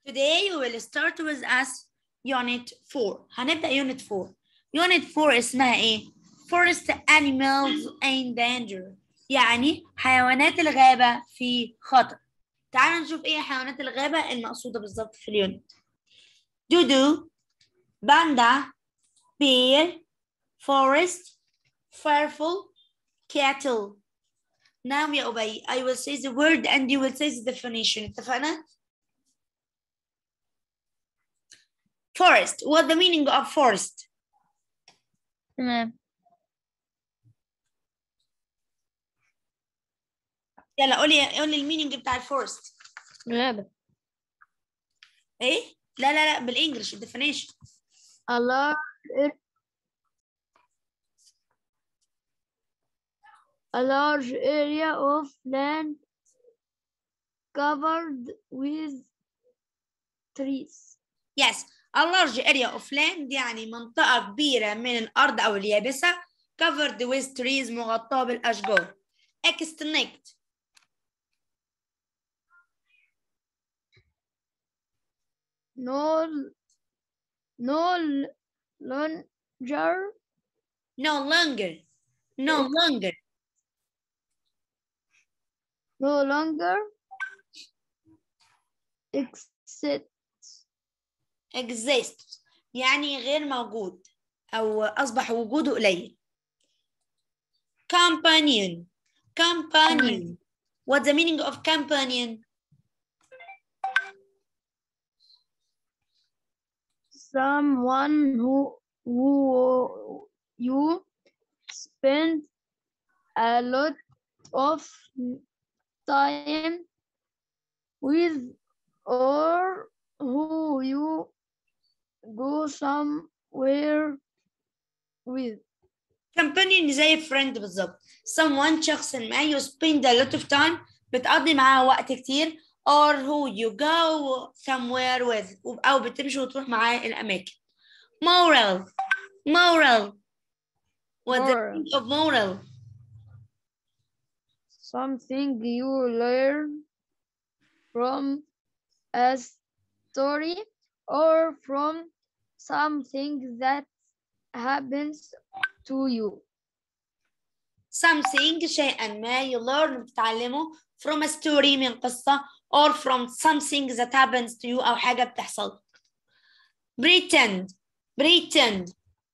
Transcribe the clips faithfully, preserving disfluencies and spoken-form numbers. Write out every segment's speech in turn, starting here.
Today we will start with us unit four. هنبدأ unit four. unit four اسمها ايه؟ Forest animals in danger. يعني حيوانات الغابة في خطر. تعالوا نشوف ايه حيوانات الغابة المقصودة بالظبط في اليونت. دودو، باندا، bear, forest, fearful, cattle. Now يا أبي I will say the word and you will say the definition. اتفقنا؟ Forest. What the meaning of forest? تمام. يلا قولي قولي المينينج بتاع الفورست. غابة. ايه؟ لا لا لا بالانجلش الديفينيشن. A large a large area of land covered with trees. Yes, a large area of land يعني منطقة كبيرة من الأرض أو اليابسة covered with trees مغطاة بالأشجار. Extinct. No no longer No longer. No longer. no longer exist Exist. يعني غير موجود أو أصبح وجوده قليل. Companion. Companion. What's the meaning of companion? someone who who you spend a lot of time with or who you go somewhere with. companion زي friend بالظبط. someone شخص ما you spend a lot of time بتقضي معاه وقت كتير or who you go somewhere with أو بتمشي وتروح معاه الأماكن. moral. moral. What's the Moral. meaning of moral? Something you learn from a story or from something that happens to you. something شيئا ما you learn بتتعلمه from a story من قصة or from something that happens to you أو حاجة بتحصل. pretend. pretend.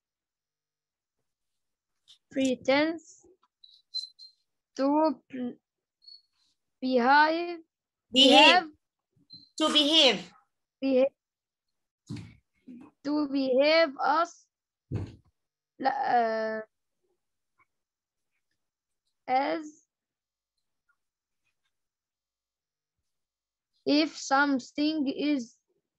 Pretend to behave, behave. behave, to behave. behave to behave as uh, as if something is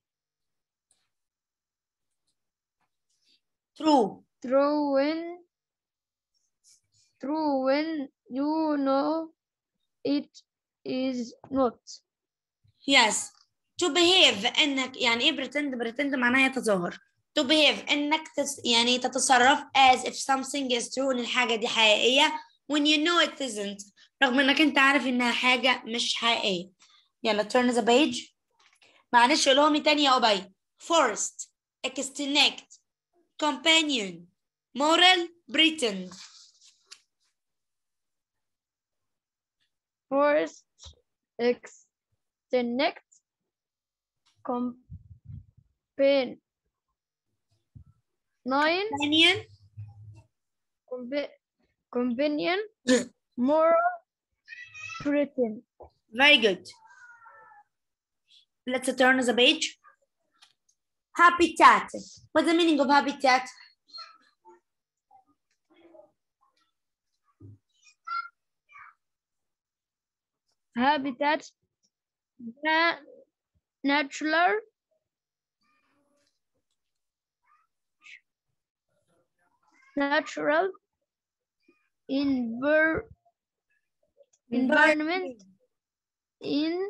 true. true when true when you know it is not. Yes. to behave انك يعني ايه pretend pretend معناها يتظاهر. to behave انك تس يعني تتصرف as if something is true ان الحاجة دي حقيقية when you know it isn't رغم انك انت عارف انها حاجة مش حقيقية. يلا turn the page. معلش قولهم تاني يا أبي. forest, extinct, companion, moral, pretend. Forest, extinct, companion, nine, companion, compa companion, moral, pretend. very good. Let's turn the page. Habitat. What's the meaning of habitat? Habitat, na natural, natural envir environment in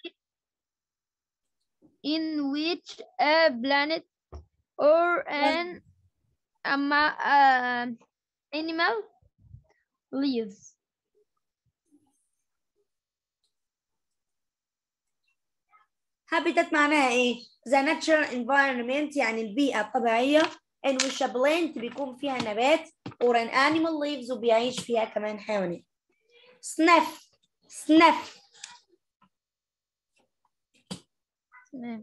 in which a planet or an ama, uh, animal lives. habitat معناها ايه؟ the natural environment يعني البيئة الطبيعية in which a plant بيكون فيها نبات or an animal lives وبيعيش فيها كمان حيوانات. sniff sniff تمام.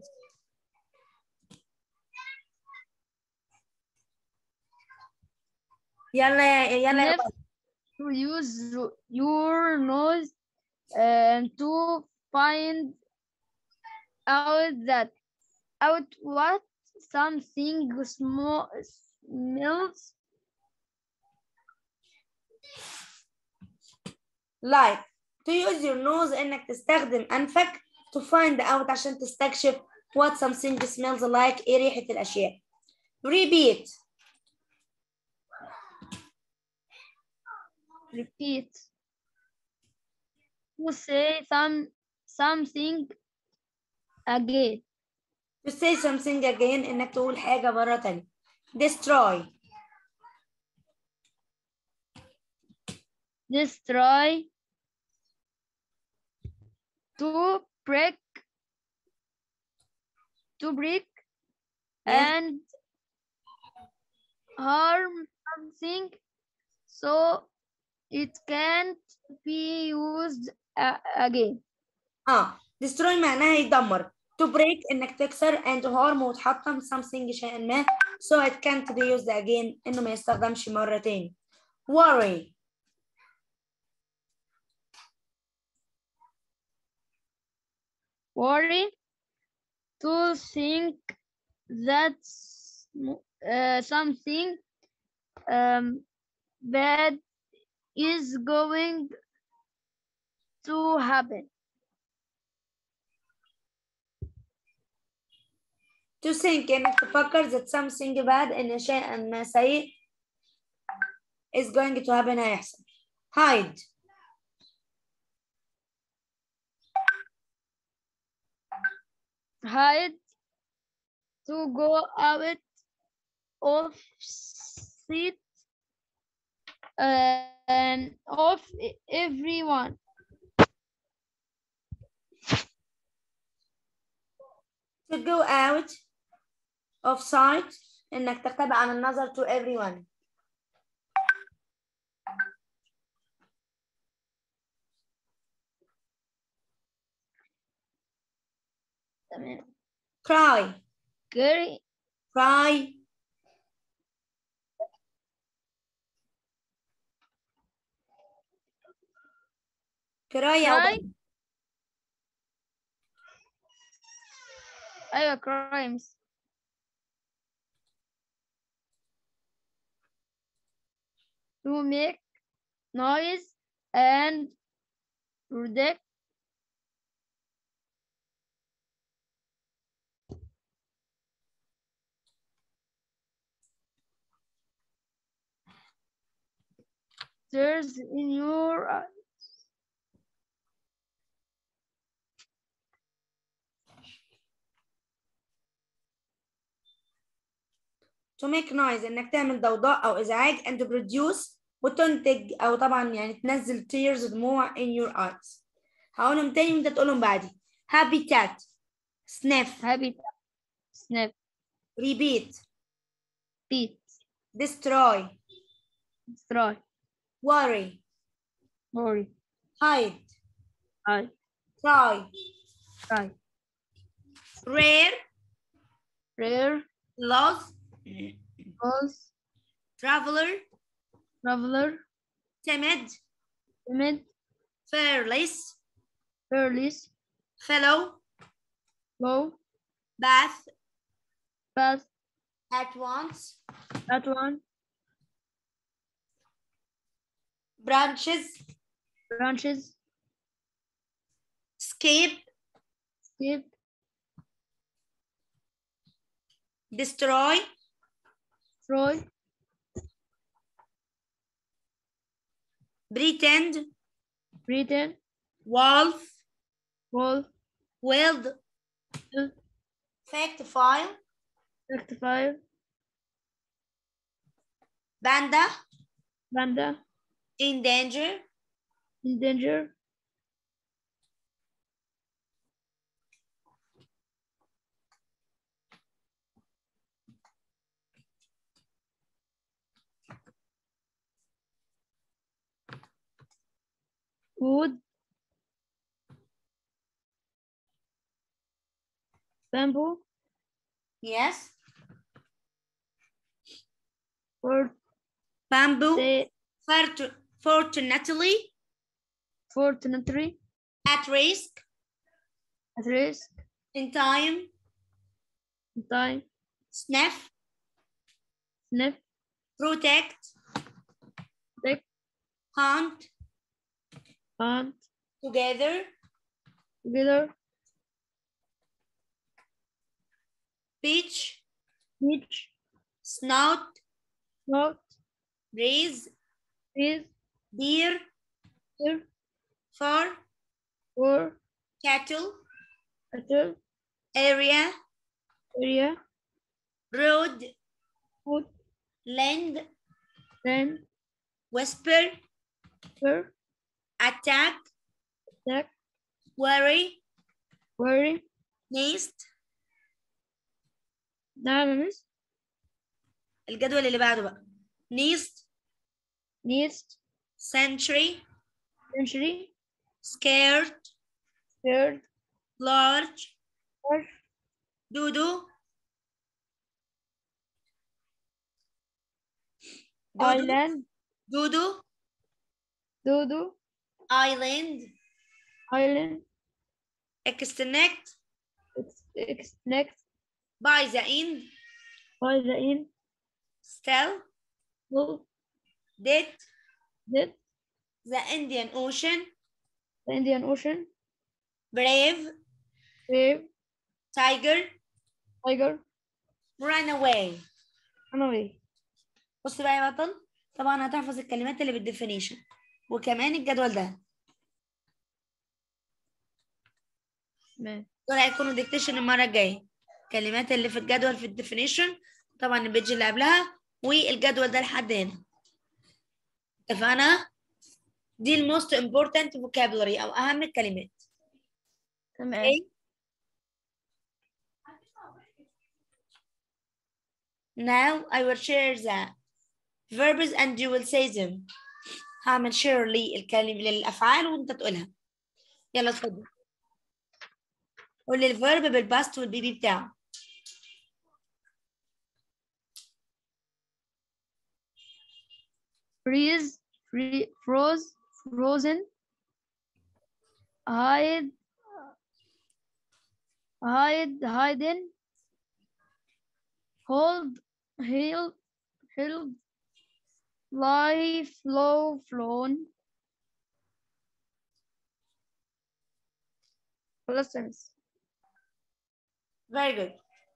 يلا يلا يا Sniff, to use your nose uh, to find out that out what something small smells like to use your nose انك تستخدم انفك to find out عشان تستكشف what something smells like ايه ريحة الاشياء. repeat repeat to say some something again. to say something again انك تقول حاجة مرة تانية. destroy Destroy, to break, to break yes. and harm something so it can't be used a- again. اه destroy معناها يدمر. to break انك تكسر and harm وتحطم something شيئا ما so it can't be used again انه ما يستخدمش مرة تاني. worry Worry, to think that uh, something um, bad is going to happen. to think انك تفكر that something bad ان شيئا ما سيء is going to happen هيحصل. hide Hide, to go out of sight and of everyone. to go out of sight انك تختبئ عن النظر to everyone. تمام. cry Cry, cry cry أو cry. بكي. أيوة crimes. To make noise and protect tears in your eyes. to make noise انك تعمل ضوضاء او ازعاج and to produce وتنتج او طبعا يعني تنزل tears دموع in your eyes. هقولهم تاني وانت تقولهم بعدي. habitat sniff Habitat, snap, repeat beat, destroy destroy, worry worry, hide hide, try try, rare rare, lost lost, traveler traveler, timid timid, fearless fearless, fellow low, bath fast, at once at one, branches branches, escape skip, destroy destroy, pretend pretend, wolf wolf, wild fact file rectify, panda panda, in danger in danger, wood, bamboo, Yes. for Bamboo. the Fort- Fortunately. fortunately At risk. at risk, In time. time, Sniff. sniff, Protect. protect, Hunt. hunt, Together. together, Pitch. reach, Snout. not, Breeze. is, Deer. here, For. for, Cattle. cattle, Area. area, Road. food, Lend. then, Whisper. per, Attack. attack, Worry. worry, Nest. diamonds, الجدول اللي بعده بقى. Nest. nest, Century. century, Scared. third, Large. fourth, Dodo. Dodo. island, Dodo. dodo, Island. island, Externect. ex, ex, next, By the end. by the in, Still. full, Did. did, The Indian Ocean. the Indian Ocean, Brave. wave, Tiger. tiger, Run away. run away. بص بقى يا بطل، طبعا هتحفظ الكلمات اللي بالديفينيشن وكمان الجدول ده. تمام. دول هيكونوا ديكتيشن المرة الجاية. الكلمات اللي في الجدول في الديفينيشن، طبعا البيج اللي قبلها والجدول ده لحد هنا. اتفقنا؟ دي الموست امبورتنت vocabulary او اهم الكلمات. تمام. Okay. Now I will share the verbs and you will say them. هعمل شير للكلمة للأفعال وأنت تقولها. يلا اتفضل. قول لي الفيرب بالباست والبيبي بتاعه. Freeze, free, froze, frozen, hide, hide, hidden, hold, heal, held, fly, flow, flown. Lessons. Very good.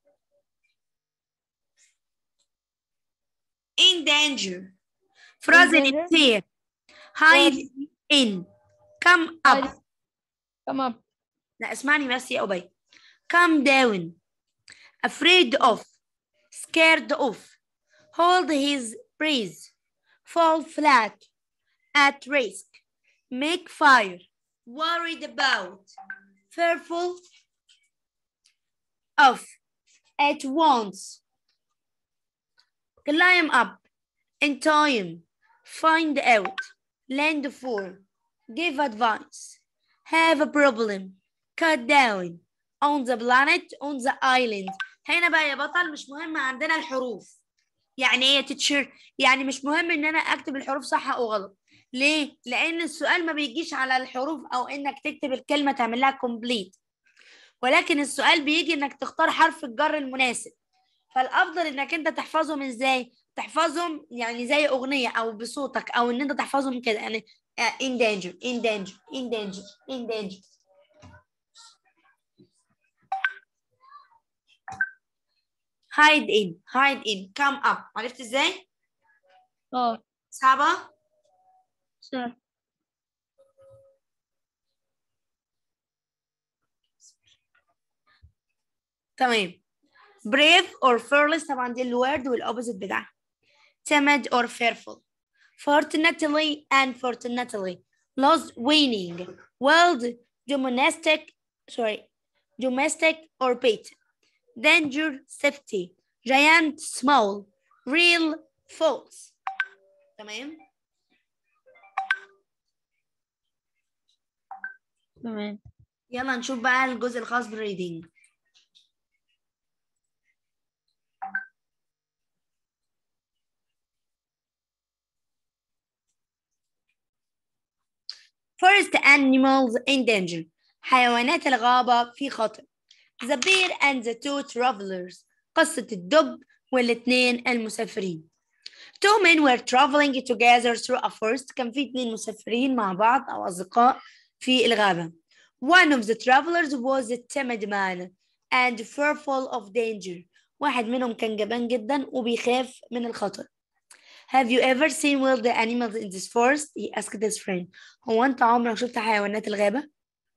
In danger. Frozen in danger. fear. Hide in. Come up. Hide. Come up. لا اسمعني بس يا أبي. Come down. Afraid of. Scared of. Hold his breath. Fall flat. At risk. Make fire. Worried about. Fearful of. At once. Climb up. In time. Find out. Land for. Give advice. Have a problem. Cut down. On the planet. On the island. هنا بقى يا بطل مش مهم عندنا الحروف. يعني ايه يا تيتشر؟ يعني مش مهم ان انا اكتب الحروف صح او غلط. ليه؟ لان السؤال ما بيجيش على الحروف او انك تكتب الكلمة تعمل لها كومبليت. ولكن السؤال بيجي انك تختار حرف الجر المناسب. فالافضل انك انت تحفظهم ازاي؟ تحفظهم يعني زي اغنية او بصوتك او ان انت تحفظهم كده يعني in danger in danger in danger in danger. hide in hide in come up. عرفت ازاي؟ اه. صعبة؟ سهل. تمام. brave or fearless طبعا دي الورد والopposite بتاعها. timid or fearful. fortunately and fortunately. lost winning. wild domestic sorry domestic or pet. danger safety. giant small. real false. تمام. تمام. يلا نشوف بقى الجزء الخاص بالريدنج. Forest animals in danger. حيوانات الغابة في خطر. The bear and the two travelers. قصة الدب والاثنين المسافرين. Two men were traveling together through a forest. كان في اثنين مسافرين مع بعض أو أصدقاء في الغابة. One of the travelers was a timid man and fearful of danger. واحد منهم كان جبان جدا وبيخاف من الخطر. Have you ever seen wild animals in this forest? He asked his friend. هو أنت عمرك شفت حيوانات الغابة؟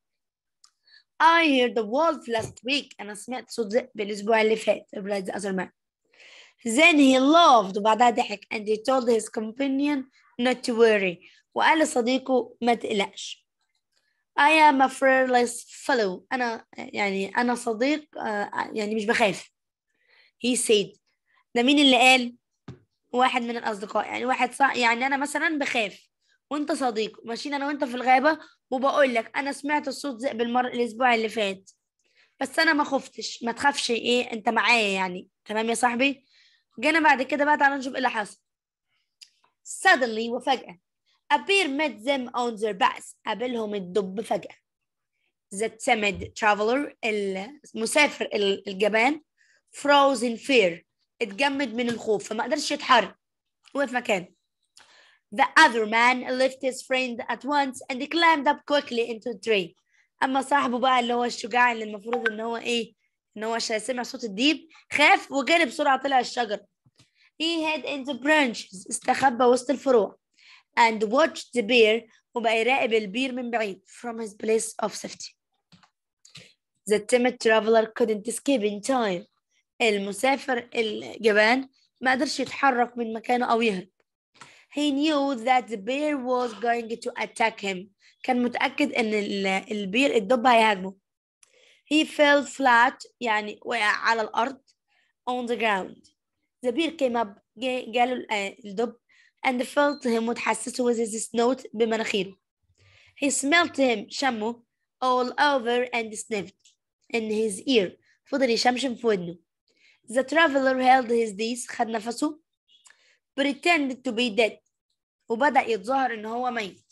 I heard the wolf last week. أنا سمعت صوت ذئب الأسبوع اللي فات. replied the other man. Then he laughed وبعدها ضحك and he told his companion not to worry. وقال لصديقه ما تقلقش. I am a fearless fellow. أنا يعني أنا صديق يعني مش بخاف. He said. ده مين اللي قال؟ واحد من الأصدقاء. يعني واحد صح يعني أنا مثلا بخاف وأنت صديق ماشيين أنا وأنت في الغابة وبقول لك أنا سمعت الصوت ذئب المر الأسبوع اللي فات بس أنا ما خفتش. ما تخافش إيه أنت معايا يعني. تمام يا صاحبي. جينا بعد كده بقى تعالى نشوف إيه اللي حصل. Suddenly وفجأة a bear met them on their backs. قابلهم الدب فجأة. The timid traveler المسافر الجبان froze in fear. اتجمد من الخوف فما قدرش يتحرك وقف مكانه. The other man left his friend at once and climbed up quickly into a tree. أما صاحبه بقى اللي هو الشجاع اللي المفروض إن هو إيه إن هو سمع صوت الديب خاف وجري بسرعة طلع الشجرة. He hid in the branches. استخبى وسط الفروع. And watched the bear. وبقى يراقب البير من بعيد from his place of safety. The timid traveler couldn't escape in time. المسافر الجبان ما قدرش يتحرك من مكانه أو يهرب. He knew that the bear was going to attack him. كان متأكد إن البير الدب هيهاجمه. He fell flat يعني وقع على الأرض on the ground. The bear came up جاله الدب and felt him وتحسسه with his snout بمناخيره. He smelled him شمه all over and sniffed in his ear. فضل يشمشم في ودنه. The traveler held his breath. خد نفسه. Pretended to be dead. وبدأ يتظاهر إن هو ميت.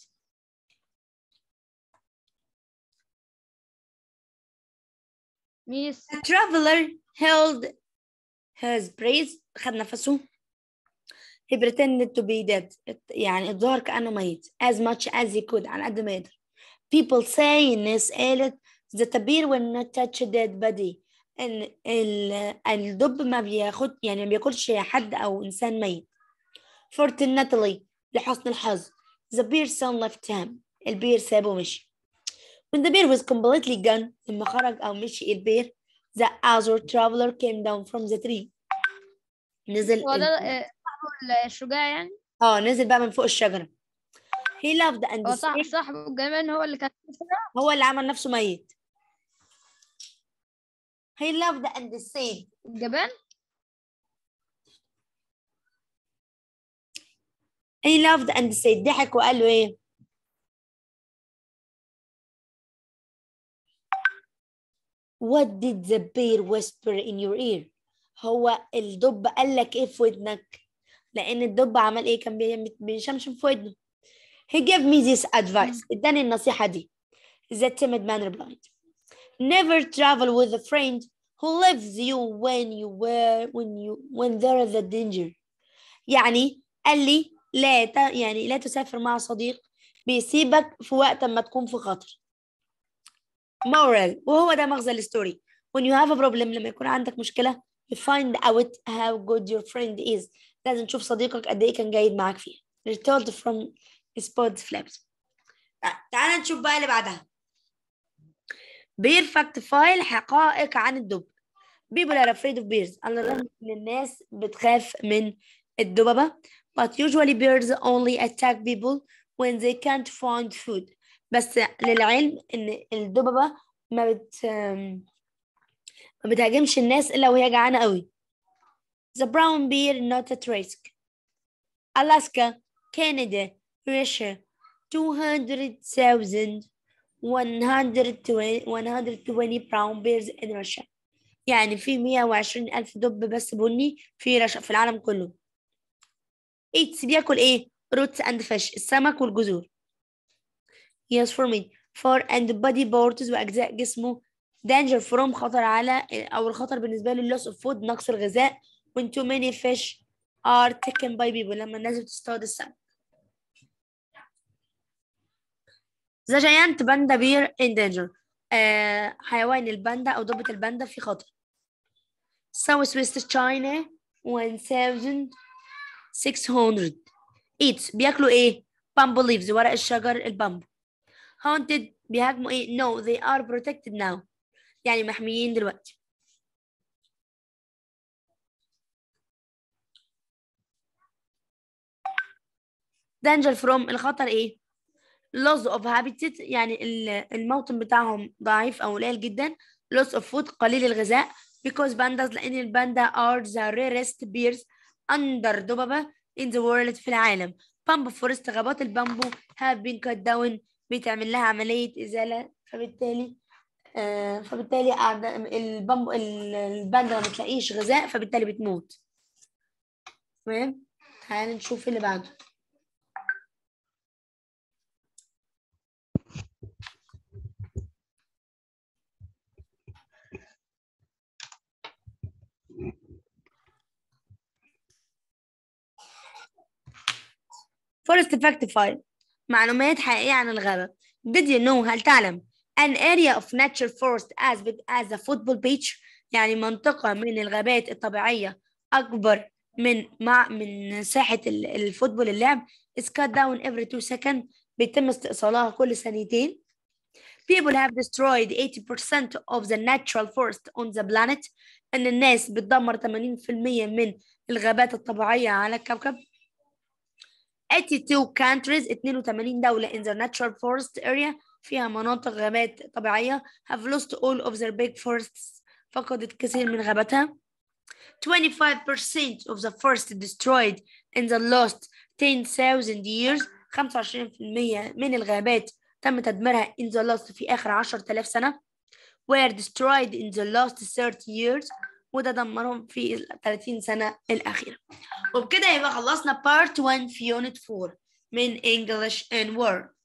Miss. The traveler held his breath. خد نفسه. He pretended to be dead. يعني اتظاهر كأنه ميت. As much as he could. على قد ما يقدر. People say الناس قالت that a bear will not touch a dead body. إن الدب ما بياخد يعني ما بياكلش حد أو إنسان ميت. Fortunately لحسن الحظ the bear soon left him. البير سابه ومشي. When the bear was completely gone لما خرج أو مشي البير the other traveler came down from the tree. نزل هو ده صاحبه الشجاع يعني؟ اه نزل بقى من فوق الشجرة. He loved and هو صاحب صاحبه الجبان هو اللي كان هو اللي عمل نفسه ميت. He loved and said الجبان. He loved and said ضحك وقال له ايه؟ What did the bear whisper in your ear? هو الدب قال لك ايه في ودنك؟ لأن الدب عمل ايه؟ كان بيشمشم في ودنه. He gave me this advice. اداني النصيحة دي. The timid man replied. Never travel with a friend who leaves you when you were when you when there is a danger. يعني قال لي لا ت... يعني لا تسافر مع صديق بيسيبك في وقت ما تكون في خطر. Moral وهو ده مغزى الستوري. When you have a problem لما يكون عندك مشكلة you find out how good your friend is. لازم تشوف صديقك قد ايه كان جيد معاك فيها. Retold from Spot Flaps. تعال نشوف بقى اللي بعدها. Bear fact file حقائق عن الدب. People are afraid of bears. على الرغم ان الناس بتخاف من الدببة. But usually bears only attack people when they can't find food. بس للعلم ان الدببة ما بت ما بتهاجمش الناس الا وهي جعانة قوي. The brown bear not at risk. Alaska, Canada, Russia, two hundred thousand one hundred twenty brown bears in Russia. يعني في مية وعشرين ألف دب بس بني في رشا في العالم كله. eats بياكل ايه؟ roots and fish السمك والجذور. yes for me fur and body parts وأجزاء جسمه. danger from خطر على أو الخطر بالنسبة له loss of food نقص الغذاء. when too many fish are taken by people لما الناس بتصطاد السمك. the giant panda bear in danger آه حيوان الباندا أو دبة الباندا في خطر. south west China one thousand six hundred eats بياكلوا ايه؟ bamboo leaves ورق الشجر البامبو. haunted بيهاجموا ايه؟ no they are protected now يعني محميين دلوقتي. danger from الخطر ايه؟ loss of habitat يعني الموطن بتاعهم ضعيف او قليل جدا. loss of food قليل الغذاء. because pandas لان الباندا are the rarest bears under دببة in the world في العالم. bamboo forest غابات البامبو have been cut down بيتعمل لها عملية إزالة فبالتالي آه فبالتالي البامبو الباندا ما بتلاقيش غذاء فبالتالي بتموت. تمام. تعالى نشوف اللي بعده. Forest fact file معلومات حقيقية عن الغابة. Did you know هل تعلم an area of nature forest as big as a football pitch يعني منطقة من الغابات الطبيعية أكبر من مع من ساحة الفوتبول اللعب is cut down every two seconds بيتم استئصالها كل ثانيتين. People have destroyed eighty percent of the natural forest on the planet إن الناس بتدمر ثمانين بالمية من الغابات الطبيعية على الكوكب. eighty-two countries اثنين وثمانين دولة in the natural forest area فيها مناطق غابات طبيعية have lost all of their big forests فقدت كثير من غاباتها. twenty-five percent of the forest destroyed in the last ten thousand years خمسة وعشرين بالمية من الغابات تم تدميرها in the last في آخر عشرة آلاف سنة were destroyed in the last thirty years وده دمرهم في ال ثلاثين سنة الأخيرة. وبكده يبقى خلصنا part one في unit four من English and Word.